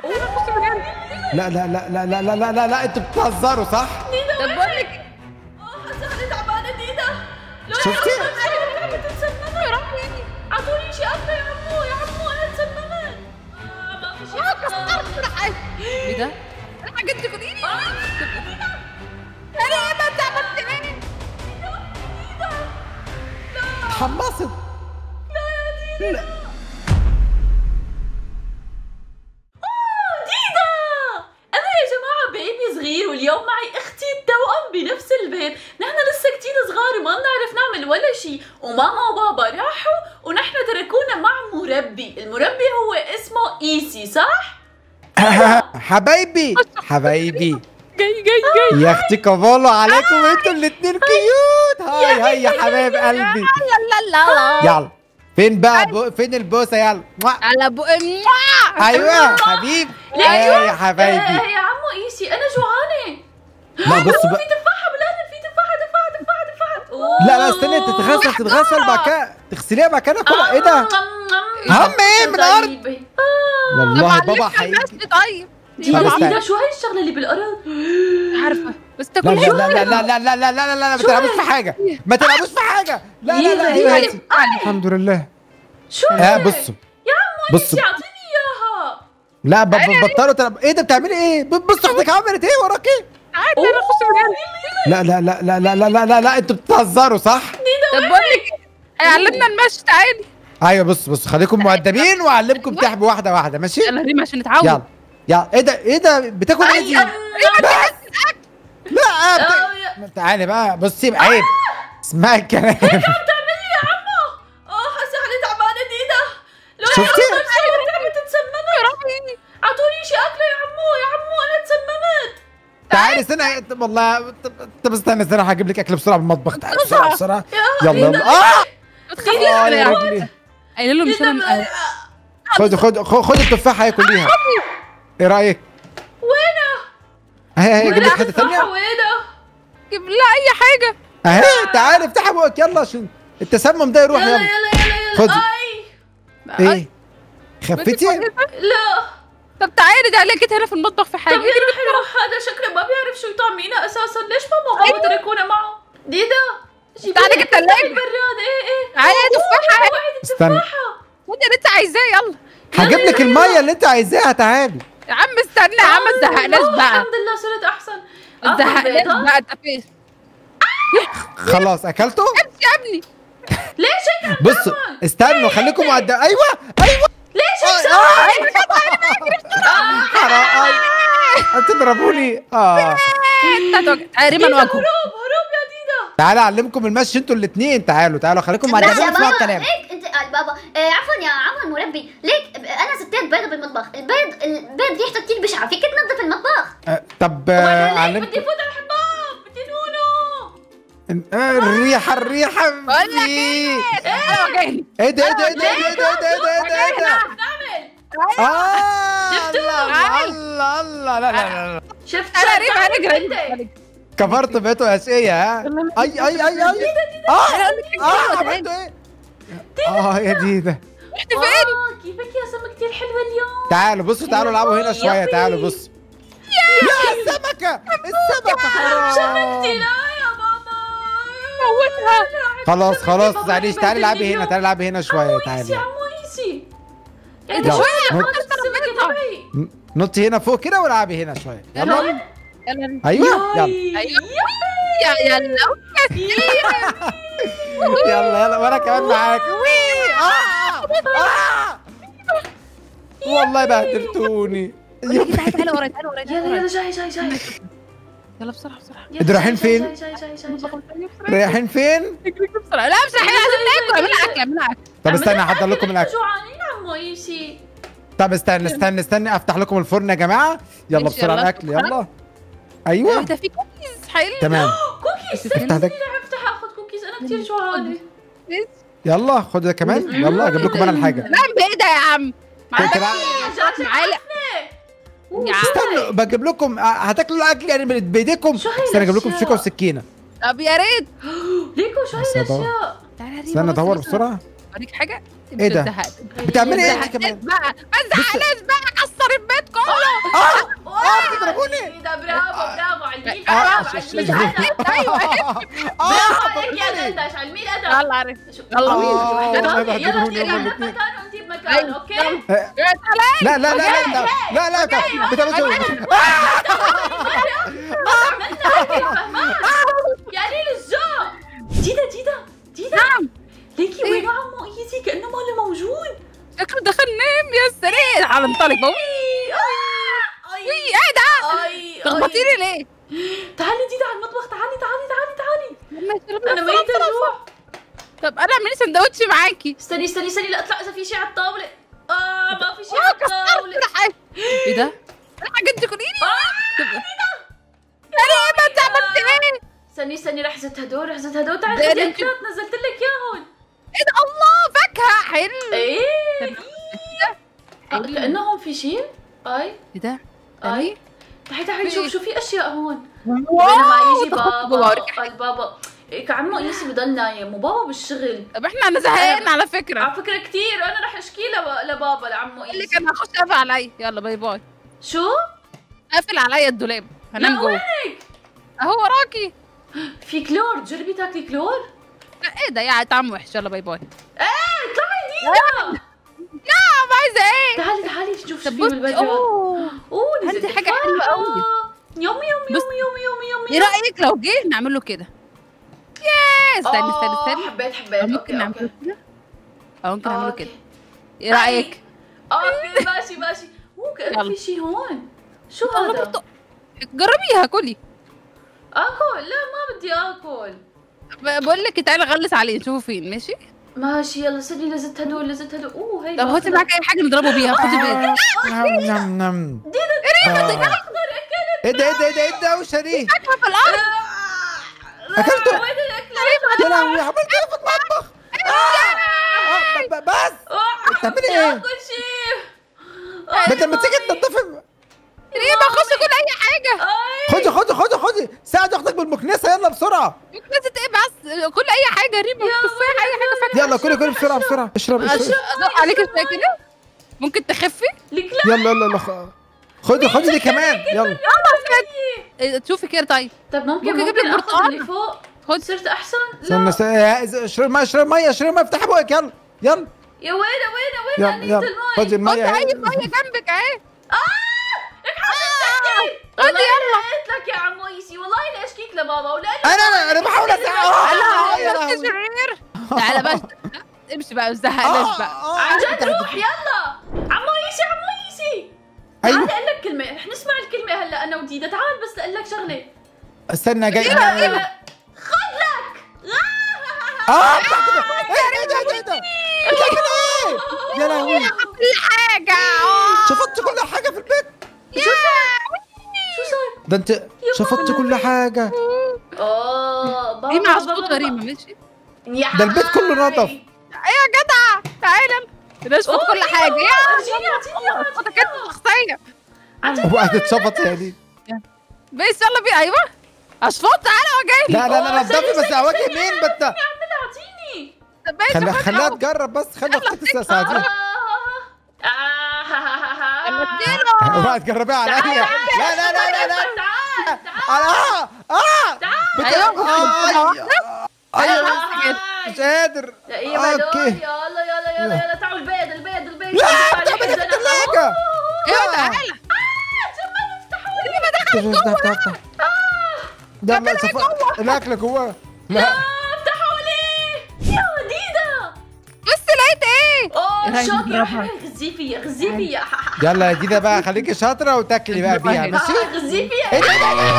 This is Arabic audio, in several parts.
لا لا لا لا لا لا لا لا لا انتوا بتهزروا صح؟ طب بقول لك حاسه انا تعبانه ديدا. شفتي؟ انا تسممت يا ربي. اعطوني شيء اكل يا عمو يا عمو انا تسممت. ما في شيء كسرت. ايه ده؟ انا حاجات دي خديني. انا ايه ما تعبت ايه؟ اتحمست. لا يا ديدا. لا ديدا انا يا جماعه بيبي صغير واليوم معي اختي التوأم بنفس البيت. نحن لسه كتير صغار وما بنعرف نعمل ولا شيء، وماما وبابا راحوا ونحن تركونا مع مربي. المربي هو اسمه ايسي صح؟ حبايبي حبايبي جاي يا اختي كفالو عليكم انتوا الاتنين كيوت. هاي هاي يا حبايب قلبي. لا يلا فين بقى فين البوسه يلا. على بقى. ايوه حبيب. ايوه يا حبايبي. يا عمو ايسي انا جوعانه. لا بص في بقى. تفاحه بلادن، في تفاحه. لا لا استني تتغسل بعد كده تغسليها بعد كده كلها. ايه ده؟ هم ايه من الارض؟ والله بابا هيجي. طيب ديدا شو هاي الشغله اللي بالارض؟ عارفه بس لا تاكل لا لا لا لا لا لا لا لا ما تلعبوش في حاجه، ما تلعبوش في حاجه. لا لا لا ديدا الحمد لله. شو بصوا يا عمو بصوا. ايسي اعطيني اياها. لا بطلوا تلعب. ايه ده بتعملي ايه؟ بص اختك عملت ايه وراكي؟ عادي انا اخش من لا لا لا لا لا لا لا لا لا انتوا بتهزروا صح؟ طب بقول لك علمنا المشي تعالي. ايوه بص خليكم مؤدبين واعلمكم تحبوا واحده واحده ماشي؟ يلا ريم عشان نتعود. يلا ايه ده بتاكل ايه دي؟ لا تعالي بقى بصي عيب اسمعي الكلام. عم تعملي يا عمو. حاسه حالي تعبانه ديدا. شفتي؟ تعبت تسممت يا ربي. اعطوني شيء اكله يا عمو انا تسممت. تعالي استنى والله. طب استنى هجيب لك اكل بسرعه من المطبخ. تعالي بسرعه يلا. يا رجلي. قايله له مش انا. خد التفاحه هي كليها. ايه رايك؟ وينه؟ اهي جيب لك حته ثانيه. وينه؟ جيب لا اي حاجه. اهي تعالي افتحي بقك يلا عشان التسمم ده يروح. يلا خدي. ايه خفتي؟ لا طب تعالي ده لقيت هنا في المطبخ في حاجه. طب يا حلو هذا شكله ما بيعرف شو يطعمينا اساسا. ليش ماما وبابا تركونا معه؟ ديدا تعالي جبت الثلاجه البراد. ايه تعالي تفاحه. استنى خدي اللي انت عايزاه يلا. هجيب لك الميه اللي انت عايزاها. تعالي يا عم استنى يا عم ما تزهقناش بقى. الحمد لله صرت احسن. ما تزهقناش بقى انت فين؟ خلاص اكلته؟ امشي يا ابني. ليش هيك؟ بصوا استنوا خليكم مؤدبين. ايوه ليش هيك حرام هتضربوني. تقريبا واجهه. هروب يا ديدا. تعالى اعلمكم المشي انتوا الاثنين. تعالوا خليكم مؤدبين اسمعوا الكلام. ليك انت بابا عفوا مربي ليك انا ستيت بيضه بالمطبخ. البيض ريحته كتير بشعه، فيك تنظف المطبخ. طب بدي اعلمكم فوت على الحمام. بدي نونو. الريحه بقول لك ايه انا واجهني. ايه ده نعمل الله لا شفت انا ريم هنجري. كفرت بيته اشقيه. ها اي عملتوا ايه؟ يا ديدا رحت فين؟ كيفك يا سما كتير حلوه اليوم. تعالوا بصوا تعالوا العبوا هنا شويه. تعالوا بصوا يا السمكه حرام. شمكتي لا يا بابا. موتها. خلاص تزعليش. تعالي العبي هنا شويه. تعالي عمو ايسي. انت شويه السمكه تبعي. نطي هنا فوق كده والعبي هنا شويه. يلا ايوه يلا وانا كمان معاك. والله بهدلتوني. تعالى ورايا يلا جاي يلا بسرعه انتوا رايحين فين؟ رايحين فين؟ بسرعه. لا مش رايحين عايزين ناكل. اعملها اكل. طب استنى احضر لكم الاكل. جوعانين عمو ايسي. طب استنى افتح لكم الفرن يا جماعه. يلا بسرعه الاكل يلا. ايوه ده في كوكيز حلو. تمام كوكيز. افتح ده. افتح اخذ كوكيز انا كثير جوعانه. يلا خد ده كمان. يلا اجيب لكم انا الحاجه. لا بايه ده يا عم؟ معلق. استنوا بجيب لكم. هتاكلوا الاكل يعني بايديكم. استنى اجيب لكم شوكه وسكينه. طب يا ريت. ليكو شو هاي الاشياء؟ استنى ادور بسرعه. اوريك حاجه. ايه ده؟ بتعملي ايه انت كمان؟ بقى ما تزعقناش بقى. كسر البيت كله. ايوه يا دندش على مين ادم. يلا عارف. يلا بينا. يلا يلا مكان وانتي بمكان. اوكي لا لا لا لا لا لا يا قليل الذوق. ديدا نعم. ليكي وين عمو ايزي؟ كانه ما له موجود. شكله دخل نام يا سرير. على انطلق بقى. قاعدة تخبطيني ليه؟ تعالي ديدا على المطبخ. تعالي انا ميتة جوع. طب انا اعملي سندوتش معاكي. استني لا اطلع اذا في شيء على الطاولة. ما في شيء على الطاولة. ايه ده؟ الحاجات دي كليني. انا انت عملت ايه؟ استني رح زت هدول تعالي خدي اكلات نزلت لك اياهم. ايه ده؟ الله فاكهة حلو. ايه كأنهم في شيء. ايه ده؟ تعالي شوف في اشياء هون. واو بينما يجي بابا عمو ايسي بضل نايم وبابا بالشغل. طب احنا زهقانين على فكرة. على فكرة كثير. انا رح اشكي لبابا لعمو ايسي. اللي كان هخش قافل علي. يلا باي باي. شو؟ قافل عليا الدولاب. هنام جوه. وينك؟ اهو وراكي. في كلور. جربي تاكلي كلور. ايه ده يا طعم وحش. يلا باي باي. اطلعي ديدا. نعم عايزة ايه؟ تعالي شوف شو في بالبيت. نزلت عندي حاجة حلوة قوي. يومي ايه رأيك لو جه نعمل له كده؟ استني حبيت. ممكن نعمله كده او ممكن نعمله كده. ايه رايك؟ اوكي ماشي. كان في شيء هون. شو هذا؟ جربيها كلي. اكل؟ لا ما بدي اكل. بقول لك تعالي غلس عليه نشوفه فين. ماشي يلا سيبني. لزت هدول. هي طب هاتي معاك اي حاجه نضربه بيها. خدي بيض. نم ديدا ايه ده وش دي؟ اكله في الارض. اكلته. وين الاكل؟ يا لهوي عملت ايه في المطبخ؟ بس بتعملي ايه؟ اكل شيء. بدل ما تيجي تنضفي. ريما خش كل اي حاجه. خدي ساعد اختك بالمكنسه. يلا بسرعه. مكنسه ايه بس؟ كل اي حاجه ريما. تفاح اي حاجه فاكهه. يلا كلي بسرعه. اشرب. ازق عليك شويه كده. ممكن تخفي. يلا خدي دي كمان. يلا تشوفي كده. طيب ممكن اجيب لك برتقال اللي فوق. خد. صرت احسن. اشرب ميه افتحي بقك. يلا يا وين يلا خدي الميه. اي ميه جنبك اهي. خدي يلا. قلت لك يا عمو ايسي والله لا اشكيك لبابا ولا انا بحاول يا شرير. تعالى بس امشي بقى. ما تزهقناش بقى. عن جد روح. يلا عمو ايسي. ايوه تعال اقول لك كلمه. رح نسمع الكلمه هلا انا وديدا. تعال بس اقول لك شغله. استنى جاي. خد لك. ايه ده؟ يا لهوي كل حاجه. شفطت كل حاجه في البيت. شو صار؟ ده انت شفطت كل حاجه. بابا ريما على صوت ريما. ماشي ده البيت كله نظف. يا جدع تعالى نشفط كل حاجه. يا كانت شخصيه. هو هتتشفط يا دي. بس يلا بينا. ايوه اشفط. تعالى وجاي. لا نضفي بس. اواجه مين بت؟ اعملها. اعطيني. خليها تجرب بس. خلي اختك تساعديها. اوعى تجربيها عليا. لا ايوه مش قادر. اوكي يلا تعالوا البيض. لا بتعملي في الثلاجة. ايوه تعالى. افتح. ده الاكل جواه. لا افتحوا لي يا وديدا. بس لقيت ايه؟ شاطرة. غزي فيا. يلا يا ديدا بقى خليكي شاطرة وتاكلي بقى بيها. ماشي غزي فيا. ايه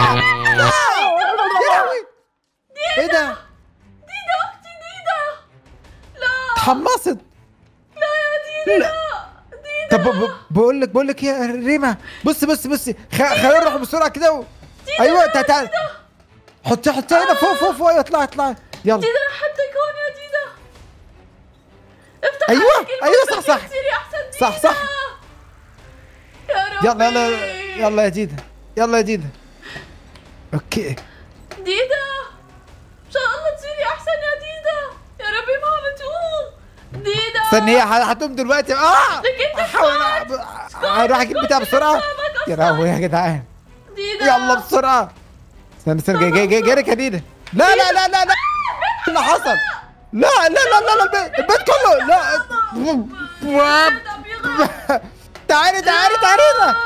ده؟ ديدا اختي ديدا. لا اتحمصت. لا يا ديدا. طب بقول لك يا ريما. بصي خلينا نروح بسرعة كده. ايوه تعالى. حطيها هنا فوق. ايوه اطلعي. يلا ديدا رح حطك هون يا ديدا. افتح. ايوه صح. تصيري احسن ديدا. صح. يا ربي. يلا يا ديدا. اوكي ديدا ان شاء الله تصيري احسن يا ديدا. يا ربي ما بتقوم. ديدا استني هي هتقوم دلوقتي. هروح اجيب بتاع بسرعة. يا لهوي يا جدعان. ديدا يلا بسرعة. استنى استنى جاي لك يا دينا. لا لا لا لا لا اللي حصل؟ لا لا لا لا البيت كله لا. تعالي تعالي تعالي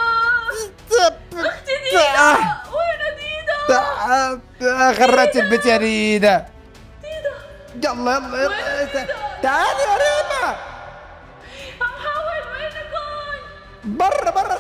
اختي دينا وين دينا؟ غرت البيت يا دينا. دينا يلا يلا يلا تعالي يا ريما. عم حاول وينكم؟ برا برا